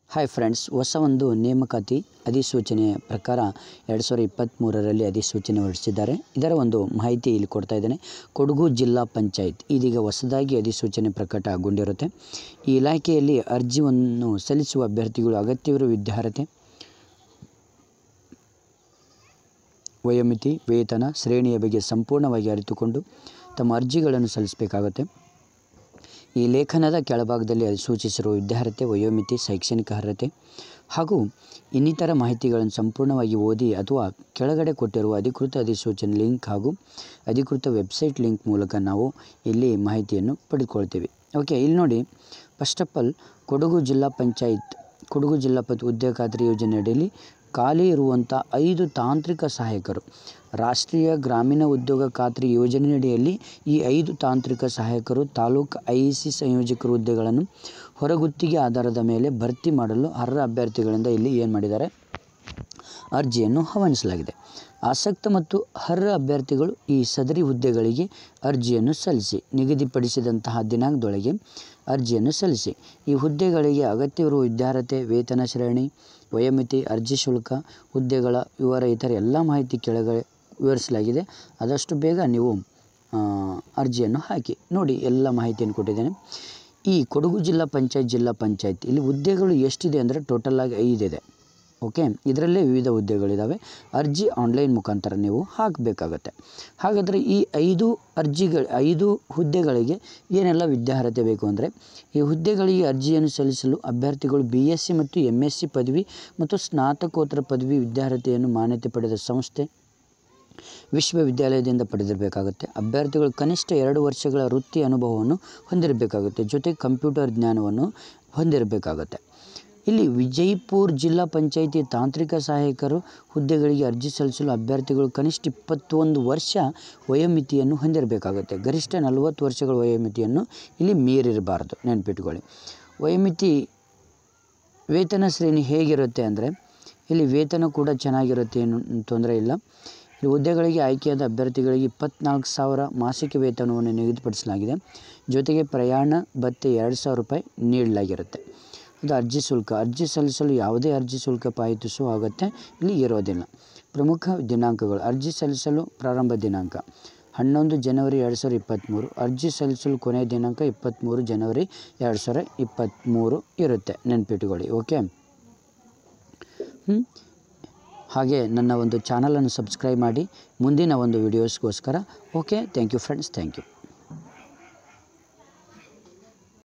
Hi friends, ಹೊಸ ಒಂದು ನೇಮಕಾತಿ ಅಧಿಸೂಚನೆಯ ಪ್ರಕಾರ 2023ರಲ್ಲಿ ಅಧಿಸೂಚನೆ ಹೊರಡಿಸಿದ್ದಾರೆ. ಇದರ ಒಂದು ಮಾಹಿತಿ ಇಲ್ಲಿ ಕೊಡ್ತಾ ಇದ್ದೇನೆ. ಕೊಡಗು ಜಿಲ್ಲಾ ಪಂಚಾಯತ್ ಇದೀಗ ಹೊಸದಾಗಿ ಅಧಿಸೂಚನೆ ಪ್ರಕಟಗೊಂಡಿರುತ್ತೆ. ಈ ಇಲಾಖೆಯಲ್ಲಿ ಅರ್ಜಿಯನ್ನು ಸಲ್ಲಿಸುವ ಅಭ್ಯರ್ಥಿಗಳು ಅಗತ್ಯವಿರುವ ವಿದ್ಯಾರ್ಹತೆ, ವಯೋಮಿತಿ, ವೇತನ ಶ್ರೇಣಿಯ ಬಗ್ಗೆ ಸಂಪೂರ್ಣವಾಗಿ ಅರಿತುಕೊಂಡು ತಮ್ಮ ಅರ್ಜಿಗಳನ್ನು ಸಲ್ಲಿಸಬೇಕಾಗುತ್ತೆ. ಈ ಲೇಖನದ ಕೆಳಭಾಗದಲ್ಲಿ ಸೂಚಿಸಿರುವ ವಿದ್ಯಾರ್ಹತೆ, ವಯೋಮಿತಿ, ಶೈಕ್ಷಣಿಕ ಅರ್ಹತೆ ಹಾಗೂ ಇನ್ನಿತರ ಮಾಹಿತಿಗಳನ್ನು ಸಂಪೂರ್ಣವಾಗಿ ಓದಿ ಅಥವಾ ಕೆಳಗಡೆ ಕೊಟ್ಟಿರುವ ಅಧಿಕೃತ ಅಧಿಸೂಚನೆ ಲಿಂಕ್ ಹಾಗೂ ಅಧಿಕೃತ ವೆಬ್ಸೈಟ್ ಲಿಂಕ್ ಮೂಲಕ ನಾವು ಇಲ್ಲಿ ಮಾಹಿತಿಯನ್ನು ಪಡೆದುಕೊಳ್ತೀವಿ. ಓಕೆ, ಇಲ್ಲಿ ನೋಡಿ, ಫಸ್ಟ್ ಆಫ್ ಆಲ್ ಕೊಡಗು ಜಿಲ್ಲಾ ಪಂಚಾಯತ್ ಉದ್ಯೋಗ ಖಾತ್ರಿ ಯೋಜನೆಯಡಿಯಲ್ಲಿ ಖಾಲಿ ಇರುವಂಥ 5 ತಾಂತ್ರಿಕ ಸಹಾಯಕರು, ರಾಷ್ಟ್ರೀಯ ಗ್ರಾಮೀಣ ಉದ್ಯೋಗ ಖಾತ್ರಿ ಯೋಜನೆಯಡಿಯಲ್ಲಿ ಈ 5 ತಾಂತ್ರಿಕ ಸಹಾಯಕರು ತಾಲೂಕು IEC ಸಂಯೋಜಕರು ಹುದ್ದೆಗಳನ್ನು ಹೊರಗುತ್ತಿಗೆ ಆಧಾರದ ಮೇಲೆ ಭರ್ತಿ ಮಾಡಲು ಅರ್ಹ ಅಭ್ಯರ್ಥಿಗಳಿಂದ ಇಲ್ಲಿ ಏನು ಮಾಡಿದ್ದಾರೆ, ಅರ್ಜಿಯನ್ನು ಆಹ್ವಾನಿಸಲಾಗಿದೆ. ಆಸಕ್ತ ಮತ್ತು ಅರ್ಹ ಅಭ್ಯರ್ಥಿಗಳು ಈ ಸದರಿ ಹುದ್ದೆಗಳಿಗೆ ಅರ್ಜಿಯನ್ನು ಸಲ್ಲಿಸಿ ನಿಗದಿಪಡಿಸಿದಂತಹ ದಿನಾಂಕದೊಳಗೆ ಅರ್ಜಿಯನ್ನು ಸಲ್ಲಿಸಿ. ಈ ಹುದ್ದೆಗಳಿಗೆ ಅಗತ್ಯವಿರುವ ವಿದ್ಯಾರ್ಹತೆ, ವೇತನ ಶ್ರೇಣಿ, ವಯೋಮಿತಿ, ಅರ್ಜಿ ಶುಲ್ಕ, ಹುದ್ದೆಗಳ ವಿವರ ಇತರ ಎಲ್ಲ ಮಾಹಿತಿ ಕೆಳಗಡೆ ವಿವರಿಸಲಾಗಿದೆ. ಆದಷ್ಟು ಬೇಗ ನೀವು ಅರ್ಜಿಯನ್ನು ಹಾಕಿ. ನೋಡಿ, ಎಲ್ಲ ಮಾಹಿತಿಯನ್ನು ಕೊಟ್ಟಿದ್ದೇನೆ. ಈ ಕೊಡಗು ಜಿಲ್ಲಾ ಪಂಚಾಯತ್ ಇಲ್ಲಿ ಹುದ್ದೆಗಳು ಎಷ್ಟಿದೆ ಅಂದರೆ ಟೋಟಲಾಗಿ 5 ಇದೆ. ಓಕೆ, ಇದರಲ್ಲೇ ವಿವಿಧ ಹುದ್ದೆಗಳಿದ್ದಾವೆ. ಅರ್ಜಿ ಆನ್ಲೈನ್ ಮುಖಾಂತರ ನೀವು ಹಾಕಬೇಕಾಗತ್ತೆ. ಹಾಗಾದರೆ ಈ 5 ಹುದ್ದೆಗಳಿಗೆ ಏನೆಲ್ಲ ವಿದ್ಯಾರ್ಹತೆ ಬೇಕು ಅಂದರೆ, ಈ ಹುದ್ದೆಗಳಿಗೆ ಅರ್ಜಿಯನ್ನು ಸಲ್ಲಿಸಲು ಅಭ್ಯರ್ಥಿಗಳು BSc ಮತ್ತು MSc ಪದವಿ ಮತ್ತು ಸ್ನಾತಕೋತ್ತರ ಪದವಿ ವಿದ್ಯಾರ್ಹತೆಯನ್ನು ಮಾನ್ಯತೆ ಪಡೆದ ಸಂಸ್ಥೆ, ವಿಶ್ವವಿದ್ಯಾಲಯದಿಂದ ಪಡೆದಿರಬೇಕಾಗುತ್ತೆ. ಅಭ್ಯರ್ಥಿಗಳು ಕನಿಷ್ಠ 2 ವರ್ಷಗಳ ವೃತ್ತಿ ಅನುಭವವನ್ನು ಹೊಂದಿರಬೇಕಾಗುತ್ತೆ. ಜೊತೆಗೆ ಕಂಪ್ಯೂಟರ್ ಜ್ಞಾನವನ್ನು ಹೊಂದಿರಬೇಕಾಗುತ್ತೆ. ಇಲ್ಲಿ ವಿಜಯಪುರ ಜಿಲ್ಲಾ ಪಂಚಾಯಿತಿ ತಾಂತ್ರಿಕ ಸಹಾಯಕರು ಹುದ್ದೆಗಳಿಗೆ ಅರ್ಜಿ ಸಲ್ಲಿಸಲು ಅಭ್ಯರ್ಥಿಗಳು ಕನಿಷ್ಠ 21 ವರ್ಷ ವಯೋಮಿತಿಯನ್ನು ಹೊಂದಿರಬೇಕಾಗುತ್ತೆ. ಗರಿಷ್ಠ 40 ವರ್ಷಗಳ ವಯೋಮಿತಿಯನ್ನು ಇಲ್ಲಿ ಮೀರಿರಬಾರ್ದು, ನೆನಪಿಟ್ಕೊಳ್ಳಿ. ವಯೋಮಿತಿ, ವೇತನ ಶ್ರೇಣಿ ಹೇಗಿರುತ್ತೆ ಅಂದರೆ, ಇಲ್ಲಿ ವೇತನ ಕೂಡ ಚೆನ್ನಾಗಿರುತ್ತೆ, ಏನು ತೊಂದರೆ ಇಲ್ಲ. ಈ ಹುದ್ದೆಗಳಿಗೆ ಆಯ್ಕೆಯಾದ ಅಭ್ಯರ್ಥಿಗಳಿಗೆ 24,000 ಮಾಸಿಕ ವೇತನವನ್ನು ನಿಗದಿಪಡಿಸಲಾಗಿದೆ. ಜೊತೆಗೆ ಪ್ರಯಾಣ ಭತ್ಯೆ 2,000 ರೂಪಾಯಿ ನೀಡಲಾಗಿರುತ್ತೆ. ಅದು ಅರ್ಜಿ ಶುಲ್ಕ. ಅರ್ಜಿ ಸಲ್ಲಿಸಲು ಯಾವುದೇ ಅರ್ಜಿ ಶುಲ್ಕ ಪಾವತಿಸುವ ಅಗತ್ಯ ಇಲ್ಲಿ ಇರೋದಿಲ್ಲ. ಪ್ರಮುಖ ದಿನಾಂಕಗಳು: ಅರ್ಜಿ ಸಲ್ಲಿಸಲು ಪ್ರಾರಂಭ ದಿನಾಂಕ 11 ಜನವರಿ 2023. ಅರ್ಜಿ ಸಲ್ಲಿಸಲು ಕೊನೆಯ ದಿನಾಂಕ 23 ಜನವರಿ 2023 ಇರುತ್ತೆ, ನೆನಪಿಟ್ಟುಕೊಳ್ಳಿ. ಓಕೆ, ಹಾಗೆ ನನ್ನ ಒಂದು ಚಾನಲನ್ನು ಸಬ್ಸ್ಕ್ರೈಬ್ ಮಾಡಿ ಮುಂದಿನ ಒಂದು ವಿಡಿಯೋಸ್ಗೋಸ್ಕರ. Okay, thank you friends, thank you.